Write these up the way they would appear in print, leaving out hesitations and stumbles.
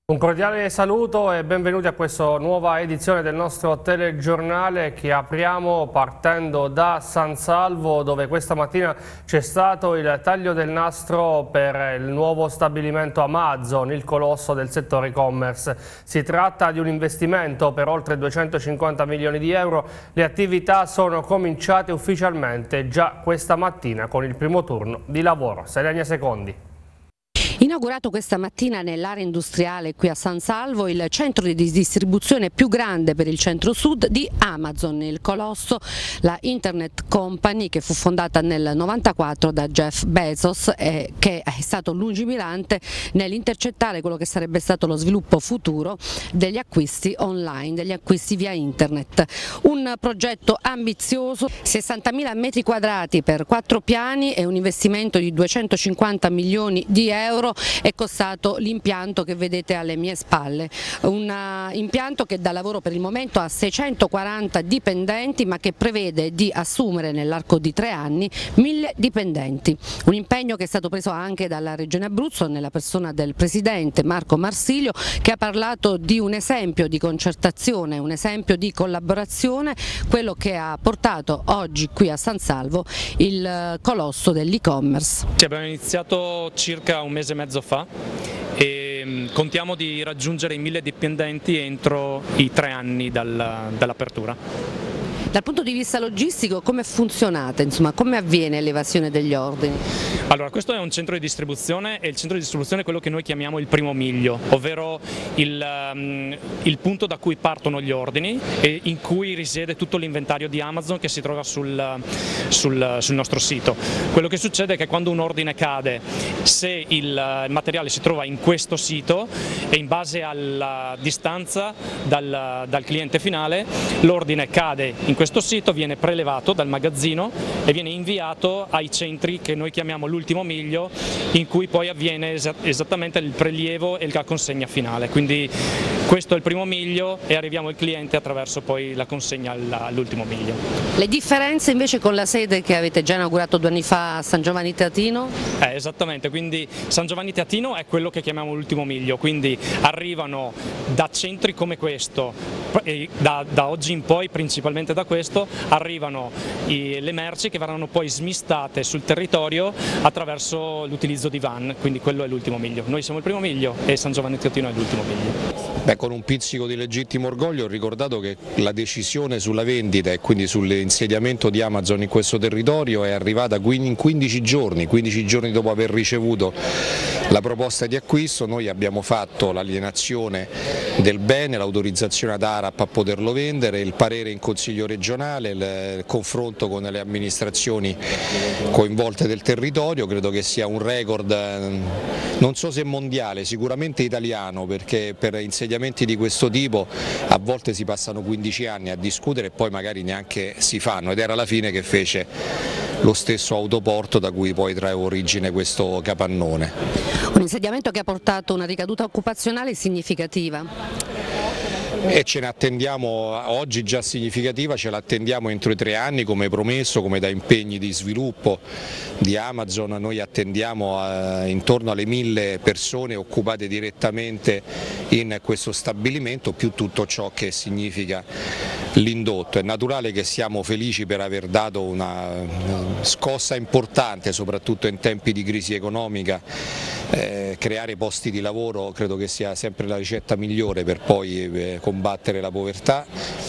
Un cordiale saluto e benvenuti a questa nuova edizione del nostro telegiornale che apriamo partendo da San Salvo, dove questa mattina c'è stato il taglio del nastro per il nuovo stabilimento Amazon, il colosso del settore e-commerce. Si tratta di un investimento per oltre 250 milioni di euro. Le attività sono cominciate ufficialmente già questa mattina con il primo turno di lavoro. Selenia Secondi. Inaugurato questa mattina nell'area industriale qui a San Salvo il centro di distribuzione più grande per il centro-sud di Amazon, il colosso, la Internet Company che fu fondata nel 1994 da Jeff Bezos e che è stato lungimirante nell'intercettare quello che sarebbe stato lo sviluppo futuro degli acquisti online, degli acquisti via internet. Un progetto ambizioso, 60.000 metri quadrati per 4 piani e un investimento di 250 milioni di euro. È costato l'impianto che vedete alle mie spalle, un impianto che dà lavoro per il momento a 640 dipendenti ma che prevede di assumere nell'arco di 3 anni 1000 dipendenti, un impegno che è stato preso anche dalla Regione Abruzzo nella persona del Presidente Marco Marsilio, che ha parlato di un esempio di concertazione, un esempio di collaborazione, quello che ha portato oggi qui a San Salvo il colosso dell'e-commerce. Abbiamo iniziato circa un mese e mezzo fa e contiamo di raggiungere i 1000 dipendenti entro i 3 anni dall'apertura. Dal punto di vista logistico come funzionate? Insomma, come avviene l'evasione degli ordini? Allora, questo è un centro di distribuzione e il centro di distribuzione è quello che noi chiamiamo il primo miglio, ovvero il punto da cui partono gli ordini e in cui risiede tutto l'inventario di Amazon che si trova sul nostro sito. Quello che succede è che quando un ordine cade, se il materiale si trova in questo sito e in base alla distanza dal cliente finale, l'ordine cade in questo sito, viene prelevato dal magazzino e viene inviato ai centri che noi chiamiamo l'ultimo miglio, in cui poi avviene esattamente il prelievo e la consegna finale. Quindi questo è il primo miglio e arriviamo al cliente attraverso poi la consegna all'ultimo miglio. Le differenze invece con la sede che avete già inaugurato 2 anni fa a San Giovanni Teatino? Esattamente, quindi San Giovanni Teatino è quello che chiamiamo l'ultimo miglio, quindi arrivano da centri come questo e da oggi in poi principalmente da questo arrivano le merci che verranno poi smistate sul territorio attraverso l'utilizzo di van, quindi quello è l'ultimo miglio. Noi siamo il primo miglio e San Giovanni Teatino è l'ultimo miglio. Con un pizzico di legittimo orgoglio ho ricordato che la decisione sulla vendita e quindi sull'insediamento di Amazon in questo territorio è arrivata in 15 giorni dopo aver ricevuto la proposta di acquisto. Noi abbiamo fatto l'alienazione del bene, l'autorizzazione ad ARAP a poterlo vendere, il parere in Consiglio regionale, il confronto con le amministrazioni coinvolte del territorio. Credo che sia un record, non so se mondiale, sicuramente italiano, perché per insediamenti di questo tipo a volte si passano 15 anni a discutere e poi magari neanche si fanno, ed era la fine che fece lo stesso autoporto da cui poi trae origine questo capannone. Un insediamento che ha portato una ricaduta occupazionale significativa. E ce ne attendiamo, oggi già significativa, ce l'attendiamo entro i 3 anni come promesso, come da impegni di sviluppo di Amazon. Noi attendiamo intorno alle 1000 persone occupate direttamente in questo stabilimento, più tutto ciò che significa l'indotto. È naturale che siamo felici per aver dato una scossa importante, soprattutto in tempi di crisi economica. Creare posti di lavoro credo che sia sempre la ricetta migliore per poi combattere la povertà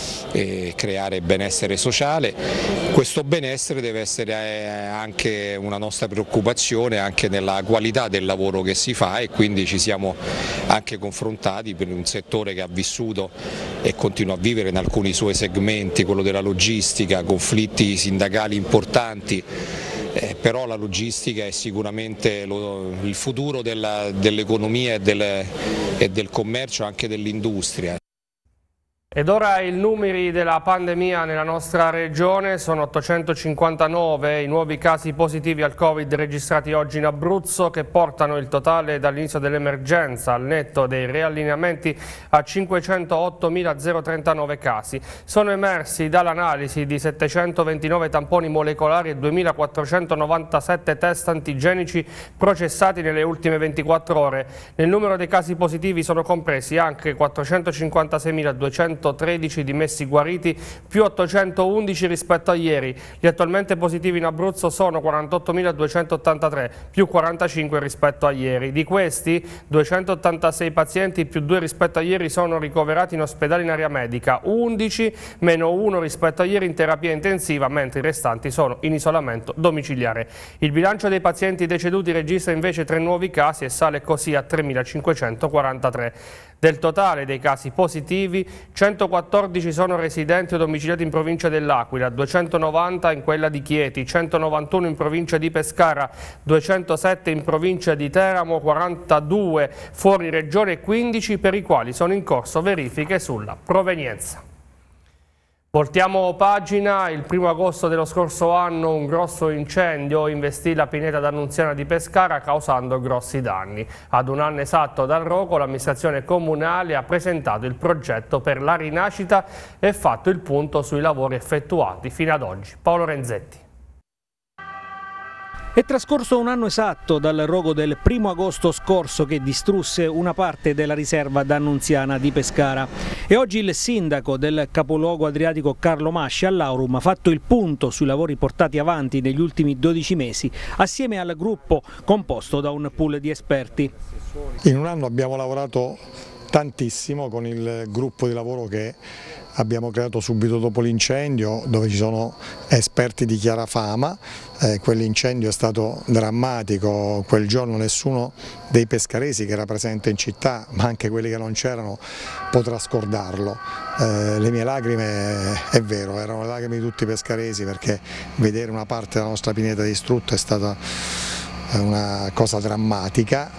e creare benessere sociale. Questo benessere deve essere anche una nostra preoccupazione anche nella qualità del lavoro che si fa, e quindi ci siamo anche confrontati per un settore che ha vissuto e continua a vivere in alcuni suoi segmenti, quello della logistica, conflitti sindacali importanti. Però la logistica è sicuramente il futuro dell'economia e del commercio, anche dell'industria. Ed ora i numeri della pandemia nella nostra regione: sono 859 i nuovi casi positivi al Covid registrati oggi in Abruzzo, che portano il totale dall'inizio dell'emergenza al netto dei riallineamenti a 508.039 casi. Sono emersi dall'analisi di 729 tamponi molecolari e 2.497 test antigenici processati nelle ultime 24 ore. Nel numero dei casi positivi sono compresi anche 456.213 dimessi guariti, più 811 rispetto a ieri. Gli attualmente positivi in Abruzzo sono 48.283, più 45 rispetto a ieri. Di questi, 286 pazienti, più 2 rispetto a ieri, sono ricoverati in ospedale in area medica, 11 meno 1 rispetto a ieri in terapia intensiva, mentre i restanti sono in isolamento domiciliare. Il bilancio dei pazienti deceduti registra invece 3 nuovi casi e sale così a 3.543. Del totale dei casi positivi, 114 sono residenti o domiciliati in provincia dell'Aquila, 290 in quella di Chieti, 191 in provincia di Pescara, 207 in provincia di Teramo, 42 fuori regione e 15 per i quali sono in corso verifiche sulla provenienza. Voltiamo pagina. Il 1° agosto dello scorso anno un grosso incendio investì la pineta d'Annunziana di Pescara, causando grossi danni. Ad un anno esatto dal rogo, l'amministrazione comunale ha presentato il progetto per la rinascita e fatto il punto sui lavori effettuati fino ad oggi. Paolo Renzetti. È trascorso un anno esatto dal rogo del 1° agosto scorso che distrusse una parte della riserva d'Annunziana di Pescara e oggi il sindaco del capoluogo adriatico Carlo Masci all'Aurum ha fatto il punto sui lavori portati avanti negli ultimi 12 mesi assieme al gruppo composto da un pool di esperti. In un anno abbiamo lavorato tantissimo con il gruppo di lavoro che abbiamo creato subito dopo l'incendio, dove ci sono esperti di chiara fama. Quell'incendio è stato drammatico, quel giorno nessuno dei pescaresi che era presente in città, ma anche quelli che non c'erano, potrà scordarlo. Le mie lacrime, è vero, erano le lacrime di tutti i pescaresi, perché vedere una parte della nostra pineta distrutta è stata una cosa drammatica,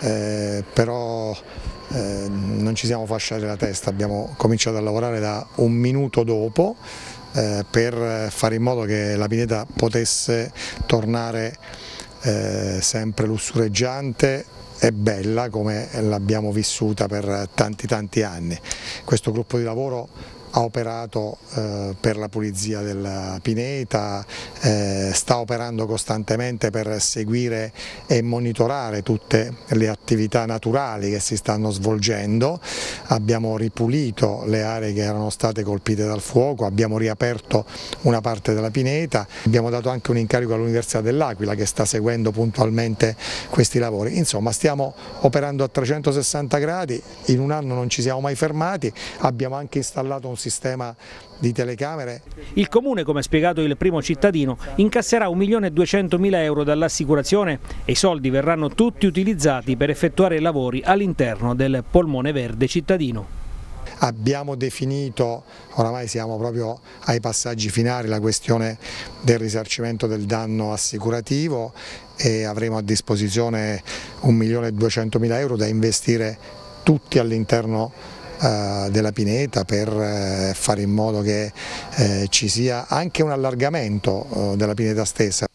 però non ci siamo fasciati la testa, abbiamo cominciato a lavorare da un minuto dopo per fare in modo che la pineta potesse tornare sempre lussureggiante e bella come l'abbiamo vissuta per tanti anni. Questo gruppo di lavoro ha operato per la pulizia della pineta, sta operando costantemente per seguire e monitorare tutte le attività naturali che si stanno svolgendo. Abbiamo ripulito le aree che erano state colpite dal fuoco, abbiamo riaperto una parte della pineta, abbiamo dato anche un incarico all'Università dell'Aquila che sta seguendo puntualmente questi lavori. Insomma, stiamo operando a 360 gradi, in un anno non ci siamo mai fermati, abbiamo anche installato un sistema di telecamere. Il Comune, come ha spiegato il primo cittadino, incasserà 1.200.000 euro dall'assicurazione e i soldi verranno tutti utilizzati per effettuare lavori all'interno del polmone verde cittadino. Abbiamo definito, oramai siamo proprio ai passaggi finali, la questione del risarcimento del danno assicurativo e avremo a disposizione 1.200.000 euro da investire tutti all'interno della pineta per fare in modo che ci sia anche un allargamento della pineta stessa.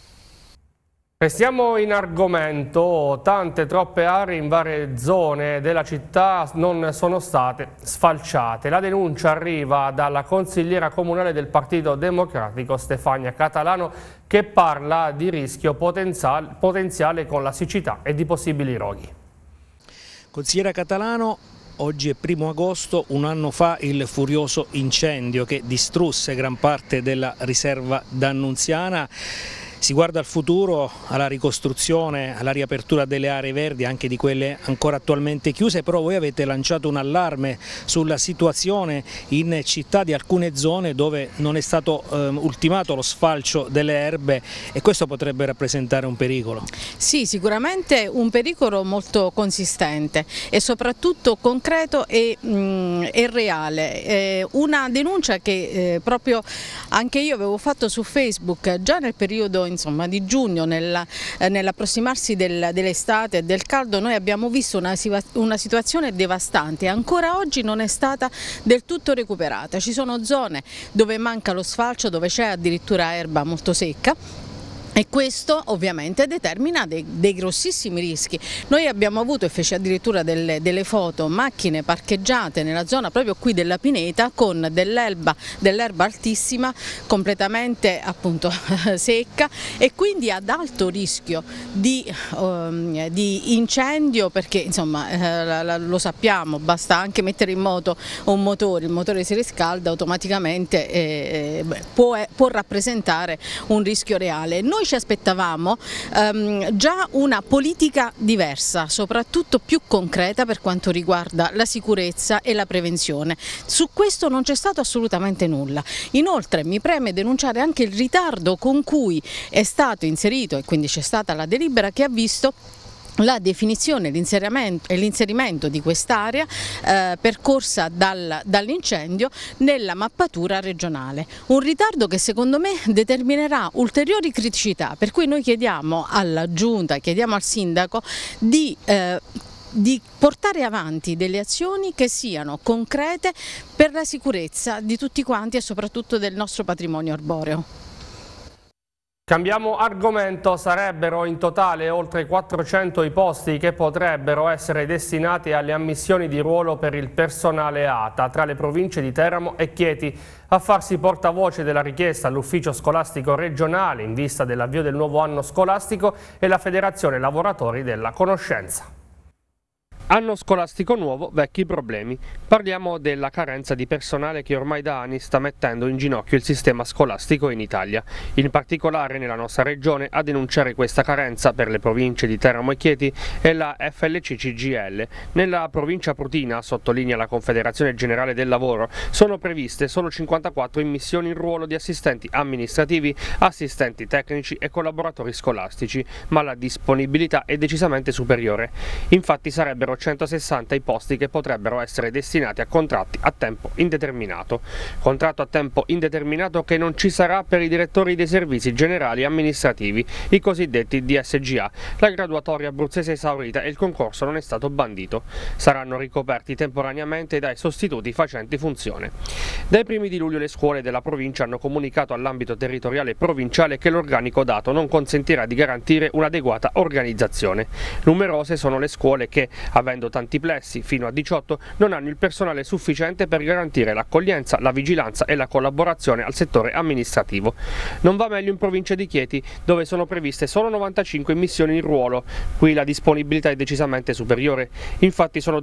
Restiamo in argomento. Troppe aree in varie zone della città non sono state sfalciate. La denuncia arriva dalla consigliera comunale del Partito Democratico Stefania Catalano, che parla di rischio potenziale con la siccità e di possibili roghi. Consigliera Catalano, oggi è 1° agosto, un anno fa il furioso incendio che distrusse gran parte della riserva d'Annunziana. Si guarda al futuro, alla ricostruzione, alla riapertura delle aree verdi, anche di quelle ancora attualmente chiuse, però voi avete lanciato un allarme sulla situazione in città di alcune zone dove non è stato ultimato lo sfalcio delle erbe e questo potrebbe rappresentare un pericolo. Sì, sicuramente un pericolo molto consistente e soprattutto concreto e reale. Una denuncia che proprio anche io avevo fatto su Facebook già nel periodo in insomma, di giugno, nell'approssimarsi dell'estate e del caldo, noi abbiamo visto una situazione devastante, ancora oggi non è stata del tutto recuperata. Ci sono zone dove manca lo sfalcio, dove c'è addirittura erba molto secca. E questo ovviamente determina dei grossissimi rischi. Noi abbiamo avuto, e feci addirittura delle foto, macchine parcheggiate nella zona proprio qui della pineta con dell'erba altissima, completamente appunto secca, e quindi ad alto rischio di incendio, perché insomma lo sappiamo, basta anche mettere in moto un motore, il motore si riscalda automaticamente, può rappresentare un rischio reale. Noi ci aspettavamo già una politica diversa, soprattutto più concreta per quanto riguarda la sicurezza e la prevenzione. Su questo non c'è stato assolutamente nulla. Inoltre mi preme denunciare anche il ritardo con cui è stato inserito, e quindi c'è stata la delibera che ha visto la definizione e l'inserimento di quest'area percorsa dall'incendio nella mappatura regionale. Un ritardo che secondo me determinerà ulteriori criticità, per cui noi chiediamo alla Giunta, chiediamo al Sindaco di portare avanti delle azioni che siano concrete per la sicurezza di tutti quanti e soprattutto del nostro patrimonio arboreo. Cambiamo argomento. Sarebbero in totale oltre 400 i posti che potrebbero essere destinati alle ammissioni di ruolo per il personale ATA tra le province di Teramo e Chieti. A farsi portavoce della richiesta all'ufficio scolastico regionale in vista dell'avvio del nuovo anno scolastico è la Federazione Lavoratori della Conoscenza. Anno scolastico nuovo, vecchi problemi. Parliamo della carenza di personale che ormai da anni sta mettendo in ginocchio il sistema scolastico in Italia. In particolare nella nostra regione a denunciare questa carenza per le province di Teramo e Chieti è la FLC-CGIL. Nella provincia prutina, sottolinea la Confederazione Generale del Lavoro, sono previste solo 54 immissioni in ruolo di assistenti amministrativi, assistenti tecnici e collaboratori scolastici, ma la disponibilità è decisamente superiore. Infatti sarebbero 160 i posti che potrebbero essere destinati a contratti a tempo indeterminato. Contratto a tempo indeterminato che non ci sarà per i direttori dei servizi generali amministrativi, i cosiddetti DSGA. La graduatoria abruzzese è esaurita e il concorso non è stato bandito. Saranno ricoperti temporaneamente dai sostituti facenti funzione. Dai primi di luglio le scuole della provincia hanno comunicato all'ambito territoriale provinciale che l'organico dato non consentirà di garantire un'adeguata organizzazione. Numerose sono le scuole che, avendo tanti plessi, fino a 18, non hanno il personale sufficiente per garantire l'accoglienza, la vigilanza e la collaborazione al settore amministrativo. Non va meglio in provincia di Chieti, dove sono previste solo 95 immissioni in ruolo. Qui la disponibilità è decisamente superiore. Infatti sono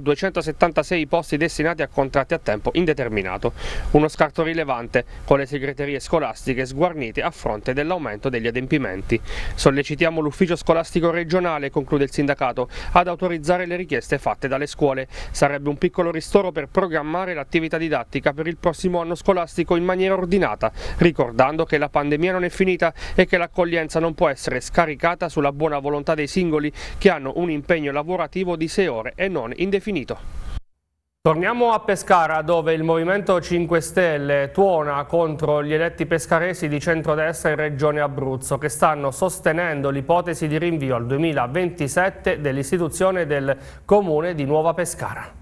276 posti destinati a contratti a tempo indeterminato. Uno scarto rilevante, con le segreterie scolastiche sguarnite a fronte dell'aumento degli adempimenti. Sollecitiamo l'ufficio scolastico regionale, conclude il sindacato, ad autorizzare le richieste fatte dalle scuole. Sarebbe un piccolo ristoro per programmare l'attività didattica per il prossimo anno scolastico in maniera ordinata, ricordando che la pandemia non è finita e che l'accoglienza non può essere scaricata sulla buona volontà dei singoli che hanno un impegno lavorativo di 6 ore e non indefinito. Torniamo a Pescara, dove il Movimento 5 Stelle tuona contro gli eletti pescaresi di centrodestra in Regione Abruzzo, che stanno sostenendo l'ipotesi di rinvio al 2027 dell'istituzione del Comune di Nuova Pescara.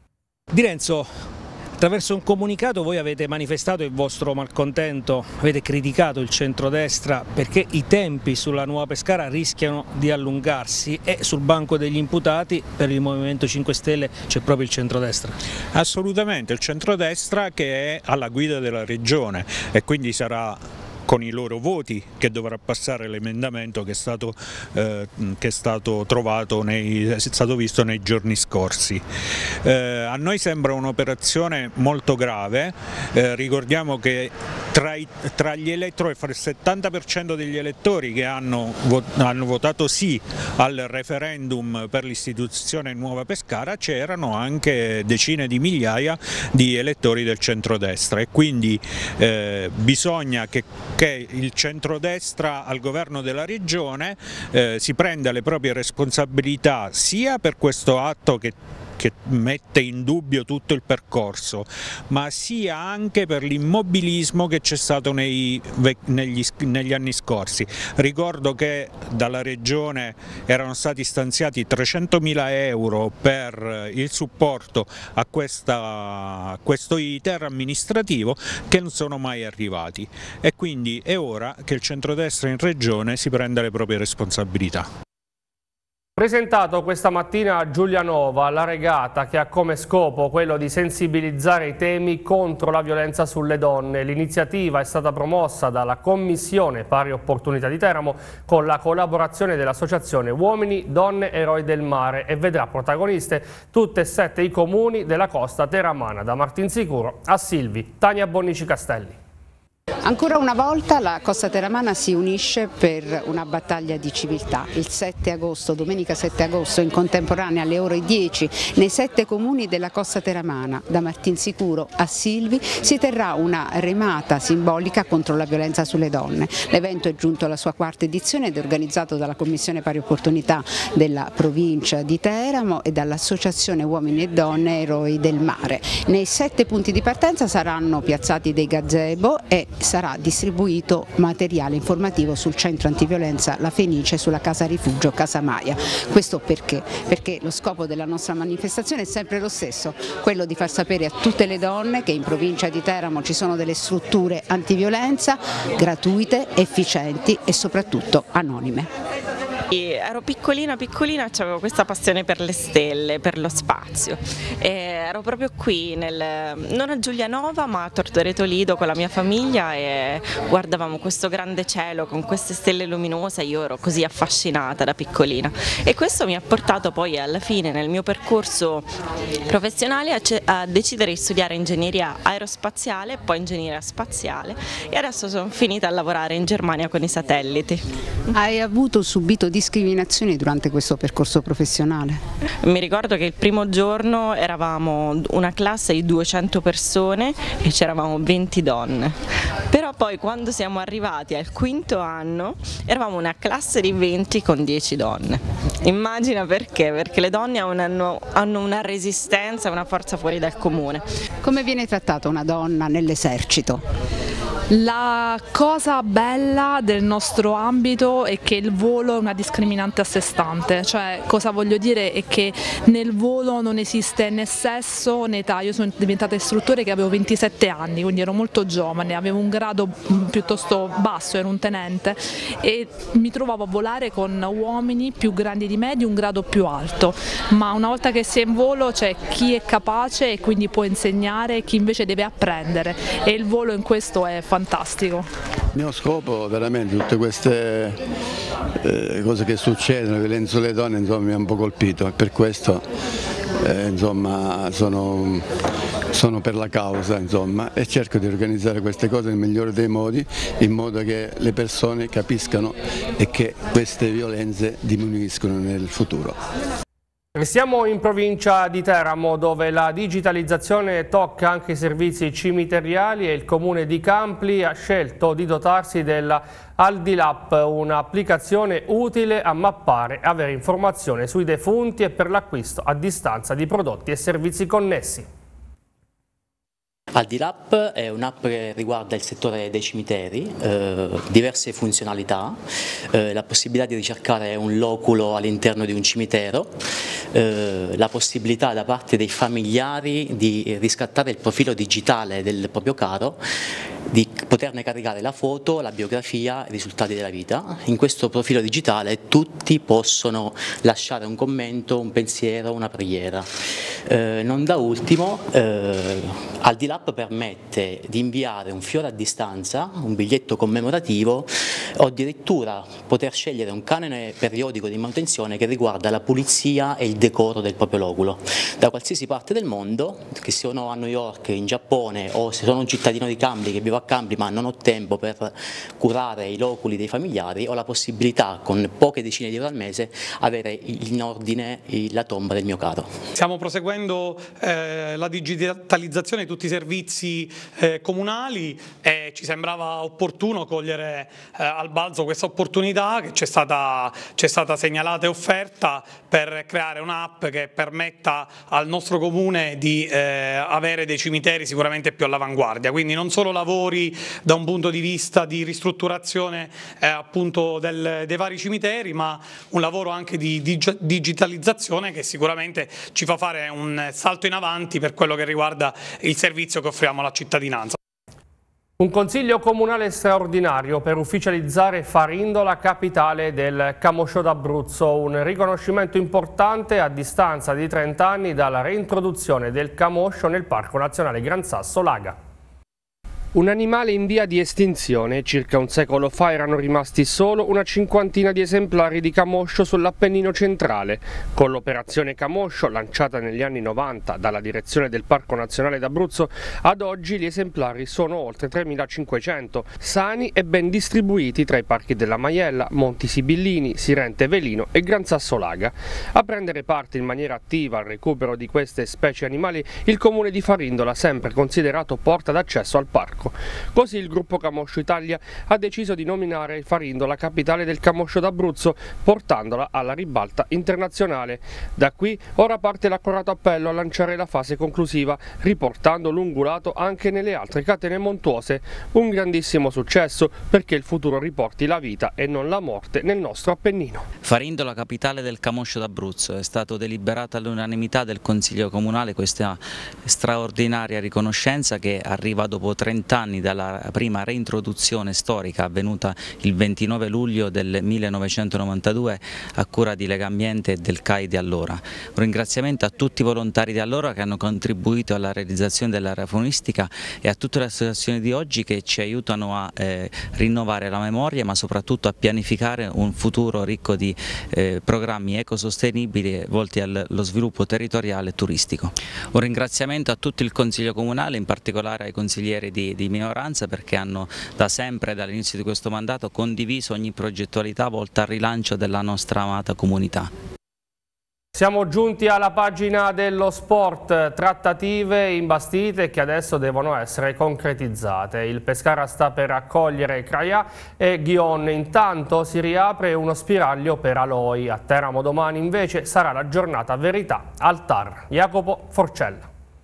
Di Renzo, attraverso un comunicato voi avete manifestato il vostro malcontento, avete criticato il centrodestra perché i tempi sulla Nuova Pescara rischiano di allungarsi e sul banco degli imputati per il Movimento 5 Stelle c'è proprio il centrodestra. Assolutamente, il centrodestra che è alla guida della regione e quindi sarà con i loro voti che dovrà passare l'emendamento che è stato trovato, è stato visto nei giorni scorsi. A noi sembra un'operazione molto grave, ricordiamo che tra gli elettori, fra il 70% degli elettori che hanno votato sì al referendum per l'istituzione Nuova Pescara c'erano anche decine di migliaia di elettori del centrodestra e quindi bisogna che il centrodestra al governo della regione si prenda le proprie responsabilità sia per questo atto che che mette in dubbio tutto il percorso, ma sia anche per l'immobilismo che c'è stato negli anni scorsi. Ricordo che dalla Regione erano stati stanziati 300.000 euro per il supporto a questo iter amministrativo che non sono mai arrivati, e quindi è ora che il centrodestra in Regione si prenda le proprie responsabilità. Presentato questa mattina a Giulianova la regata che ha come scopo quello di sensibilizzare i temi contro la violenza sulle donne. L'iniziativa è stata promossa dalla Commissione Pari Opportunità di Teramo con la collaborazione dell'associazione Uomini, Donne, Eroi del Mare e vedrà protagoniste tutte e 7 i comuni della costa teramana, da Martinsicuro a Silvi. Tania Bonnici Castelli. Ancora una volta la Costa Teramana si unisce per una battaglia di civiltà. Il 7 agosto, domenica 7 agosto, in contemporanea alle ore 10, nei 7 comuni della Costa Teramana, da Martinsicuro a Silvi, si terrà una remata simbolica contro la violenza sulle donne. L'evento è giunto alla sua 4ª edizione ed è organizzato dalla Commissione Pari Opportunità della provincia di Teramo e dall'Associazione Uomini e Donne Eroi del Mare. Nei 7 punti di partenza saranno piazzati dei gazebo e sarà distribuito materiale informativo sul centro antiviolenza La Fenice, sulla casa rifugio Casa Maia. Questo perché? Perché lo scopo della nostra manifestazione è sempre lo stesso, quello di far sapere a tutte le donne che in provincia di Teramo ci sono delle strutture antiviolenza gratuite, efficienti e soprattutto anonime. Ero piccolina, avevo questa passione per le stelle, per lo spazio. Ero proprio qui, non a Giulianova ma a Tortoreto Lido con la mia famiglia, e guardavamo questo grande cielo con queste stelle luminose. Io ero così affascinata da piccolina, e questo mi ha portato poi alla fine nel mio percorso professionale a decidere di studiare ingegneria aerospaziale e poi ingegneria spaziale, e adesso sono finita a lavorare in Germania con i satelliti. Hai subito discriminazioni durante questo percorso professionale? Mi ricordo che il primo giorno eravamo una classe di 200 persone e c'eravamo 20 donne, però poi quando siamo arrivati al 5º anno eravamo una classe di 20 con 10 donne. Immagina perché? Perché le donne hanno una resistenza, una forza fuori dal comune. Come viene trattata una donna nell'esercito? La cosa bella del nostro ambito è che il volo è una discriminante a sé stante, cioè cosa voglio dire è che nel volo non esiste né sesso né età. Io sono diventata istruttore che avevo 27 anni, quindi ero molto giovane, avevo un grado piuttosto basso, ero un tenente, e mi trovavo a volare con uomini più grandi di me di un grado più alto, ma una volta che si è in volo c'è chi è capace e quindi può insegnare e chi invece deve apprendere, e il volo in questo è fantastico. Il mio scopo veramente, tutte queste cose che succedono, la violenza sulle donne, insomma, mi ha un po' colpito, e per questo insomma, sono per la causa, insomma, e cerco di organizzare queste cose nel migliore dei modi, in modo che le persone capiscano e che queste violenze diminuiscono nel futuro. Siamo in provincia di Teramo, dove la digitalizzazione tocca anche i servizi cimiteriali, e il comune di Campli ha scelto di dotarsi della Aldilap, un'applicazione utile a mappare e avere informazione sui defunti e per l'acquisto a distanza di prodotti e servizi connessi. Aldilap è un'app che riguarda il settore dei cimiteri, diverse funzionalità, la possibilità di ricercare un loculo all'interno di un cimitero, la possibilità da parte dei familiari di riscattare il profilo digitale del proprio caro, di poterne caricare la foto, la biografia, i risultati della vita. In questo profilo digitale tutti possono lasciare un commento, un pensiero, una preghiera. Non da ultimo, Aldilap permette di inviare un fiore a distanza, un biglietto commemorativo, o addirittura poter scegliere un canone periodico di manutenzione che riguarda la pulizia e il decoro del proprio loculo. Da qualsiasi parte del mondo, che siano a New York, in Giappone, o se sono un cittadino di Campli che vivo a Campli ma non ho tempo per curare i loculi dei familiari, ho la possibilità con poche decine di euro al mese avere in ordine la tomba del mio caro. Stiamo proseguendo la digitalizzazione di tutti i servizi comunali, e ci sembrava opportuno cogliere al balzo questa opportunità che ci è stata segnalata e offerta per creare un'app che permetta al nostro comune di avere dei cimiteri sicuramente più all'avanguardia, quindi non solo lavori da un punto di vista di ristrutturazione appunto dei vari cimiteri, ma un lavoro anche di digitalizzazione che sicuramente ci fa fare un salto in avanti per quello che riguarda il servizio che offriamo alla cittadinanza. Un consiglio comunale straordinario per ufficializzare Farindola, capitale del camoscio d'Abruzzo, un riconoscimento importante a distanza di 30 anni dalla reintroduzione del camoscio nel Parco Nazionale Gran Sasso Laga. Un animale in via di estinzione, circa un secolo fa erano rimasti solo una cinquantina di esemplari di camoscio sull'Appennino centrale. Con l'operazione Camoscio, lanciata negli anni 90 dalla direzione del Parco Nazionale d'Abruzzo, ad oggi gli esemplari sono oltre 3.500, sani e ben distribuiti tra i parchi della Maiella, Monti Sibillini, Sirente Velino e Gran Sasso Laga. A prendere parte in maniera attiva al recupero di queste specie animali il comune di Farindola, sempre considerato porta d'accesso al parco. Così il gruppo Camoscio Italia ha deciso di nominare Farindola capitale del camoscio d'Abruzzo, portandola alla ribalta internazionale. Da qui ora parte l'accorato appello a lanciare la fase conclusiva, riportando l'ungulato anche nelle altre catene montuose. Un grandissimo successo, perché il futuro riporti la vita e non la morte nel nostro Appennino. Farindola capitale del camoscio d'Abruzzo, è stato deliberato all'unanimità del Consiglio Comunale questa straordinaria riconoscenza che arriva dopo 30 anni dalla prima reintroduzione storica avvenuta il 29 luglio del 1992 a cura di Legambiente e del CAI di allora. Un ringraziamento a tutti i volontari di allora che hanno contribuito alla realizzazione dell'area faunistica e a tutte le associazioni di oggi che ci aiutano a rinnovare la memoria, ma soprattutto a pianificare un futuro ricco di programmi ecosostenibili volti allo sviluppo territoriale e turistico. Un ringraziamento a tutto il Consiglio Comunale, in particolare ai consiglieri di minoranza, perché hanno da sempre, dall'inizio di questo mandato, condiviso ogni progettualità volta al rilancio della nostra amata comunità. Siamo giunti alla pagina dello sport, trattative imbastite che adesso devono essere concretizzate. Il Pescara sta per accogliere Craià e Ghion, intanto si riapre uno spiraglio per Aloi. A Teramo domani invece sarà la giornata verità al TAR. Jacopo Forcella.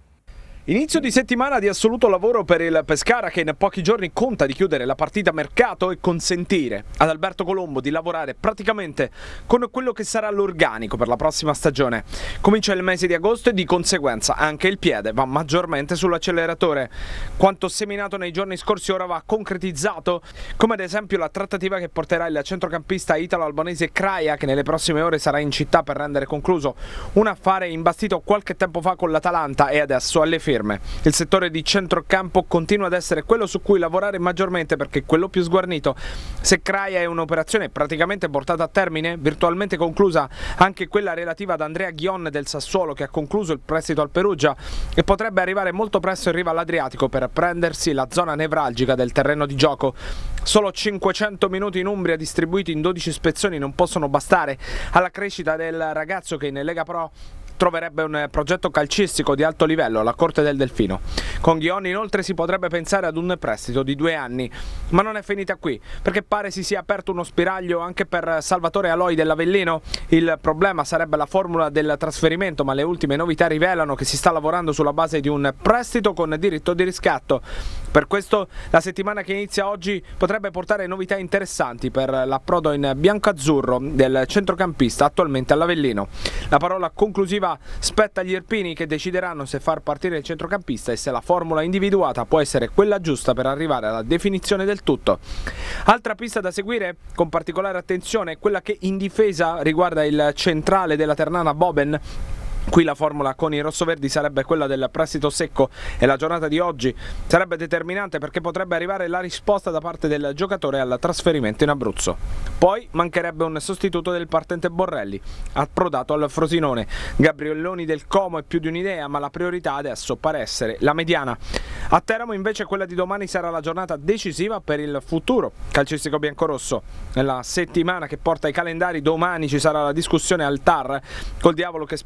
Inizio di settimana di assoluto lavoro per il Pescara, che in pochi giorni conta di chiudere la partita mercato e consentire ad Alberto Colombo di lavorare praticamente con quello che sarà l'organico per la prossima stagione. Comincia il mese di agosto e di conseguenza anche il piede va maggiormente sull'acceleratore. Quanto seminato nei giorni scorsi ora va concretizzato, come ad esempio la trattativa che porterà il centrocampista italo-albanese Craià, che nelle prossime ore sarà in città per rendere concluso un affare imbastito qualche tempo fa con l'Atalanta e adesso alle firme. Il settore di centrocampo continua ad essere quello su cui lavorare maggiormente, perché è quello più sguarnito. Se Craià è un'operazione praticamente portata a termine, virtualmente conclusa anche quella relativa ad Andrea Ghion del Sassuolo, che ha concluso il prestito al Perugia e potrebbe arrivare molto presto in riva all'Adriatico per prendersi la zona nevralgica del terreno di gioco. Solo 500 minuti in Umbria distribuiti in 12 spezzoni non possono bastare alla crescita del ragazzo, che in Lega Pro troverebbe un progetto calcistico di alto livello alla Corte del Delfino. Con Ghion inoltre si potrebbe pensare ad un prestito di 2 anni, ma non è finita qui, perché pare si sia aperto uno spiraglio anche per Salvatore Aloi dell'Avellino. Il problema sarebbe la formula del trasferimento, ma le ultime novità rivelano che si sta lavorando sulla base di un prestito con diritto di riscatto. Per questo la settimana che inizia oggi potrebbe portare novità interessanti per l'approdo in bianco-azzurro del centrocampista attualmente all'Avellino. La parola conclusiva spetta agli irpini, che decideranno se far partire il centrocampista e se la formula individuata può essere quella giusta per arrivare alla definizione del tutto. Altra pista da seguire con particolare attenzione è quella che in difesa riguarda il centrale della Ternana Boben. Qui la formula con i rossoverdi sarebbe quella del prestito secco e la giornata di oggi sarebbe determinante, perché potrebbe arrivare la risposta da parte del giocatore al trasferimento in Abruzzo. Poi mancherebbe un sostituto del partente Borrelli, approdato al Frosinone. Gabrielloni del Como è più di un'idea, ma la priorità adesso pare essere la mediana. A Teramo invece quella di domani sarà la giornata decisiva per il futuro calcistico biancorosso. Nella settimana che porta i calendari, domani ci sarà la discussione al TAR, col Diavolo che spera in un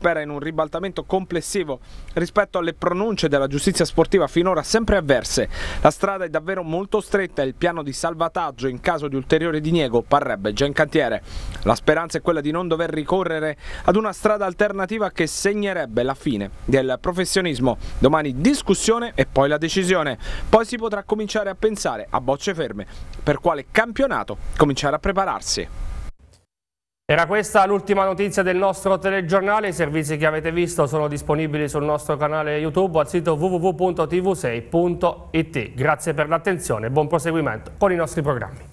ribaltamento complessivo rispetto alle pronunce della giustizia sportiva finora sempre avverse. La strada è davvero molto stretta e il piano di salvataggio in caso di ulteriore diniego parrebbe già in cantiere. La speranza è quella di non dover ricorrere ad una strada alternativa che segnerebbe la fine del professionismo. Domani discussione e poi la decisione. Poi si potrà cominciare a pensare a bocce ferme per quale campionato cominciare a prepararsi. Era questa l'ultima notizia del nostro telegiornale. I servizi che avete visto sono disponibili sul nostro canale YouTube o al sito www.tv6.it. Grazie per l'attenzione e buon proseguimento con i nostri programmi.